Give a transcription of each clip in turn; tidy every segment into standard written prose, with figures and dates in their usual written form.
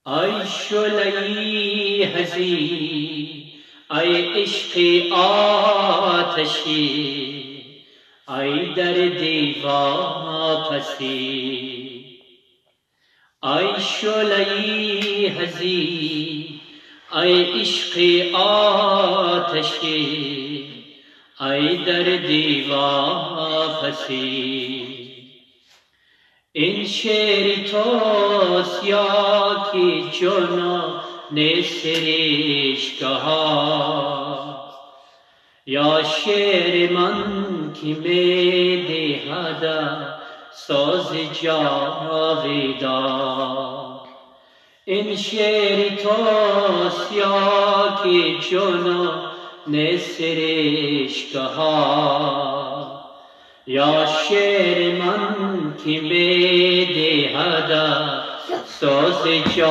ای شلای هزین، ای عشق آتشی، ای درد واپسی. ای شلای هزین، ای عشق آتشی، ای درد واپسی. این شعر توست یا که جنون سرشته ها، یا شعر من که می دهد ساز جاویدان. این شعر توست یا که جنون سرشته ها، یا شعر من که می دهد ساز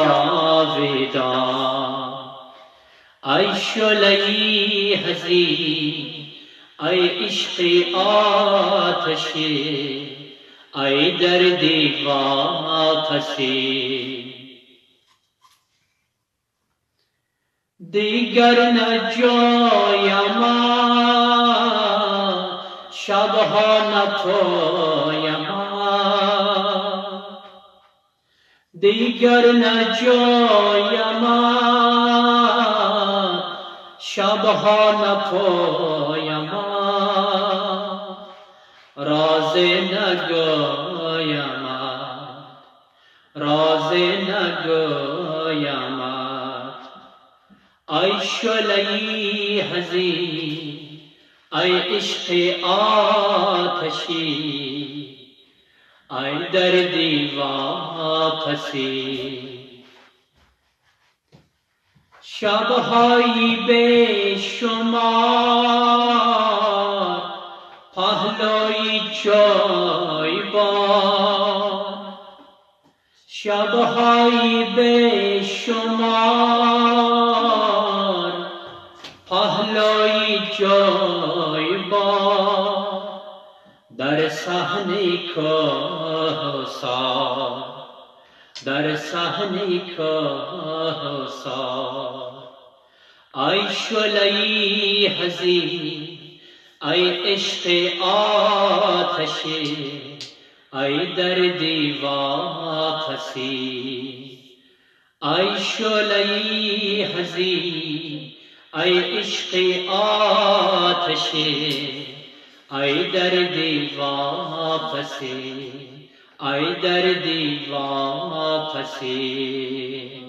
جاویدان. ای شلای حزین، ای عشق آتشی، ای درد واپسی. دیگر نجایم شبها نتویم، دیگر نجایم شبها نتویم، راز نگویم، راز نگویم. ای شلای حزین، ای عشق آتشی، ای درد واپسی. شبهای بی شمار پهلوی جایبان، شبهای بی شمار پهلوی جایبان. در صحنه کوثر، در صحنه کوثر. ای شلای حزین، ای عشق آتشی، ای درد واپسی. ای شلای حزین، ای عشق آتشی، ای درد واپسی، ای درد واپسی.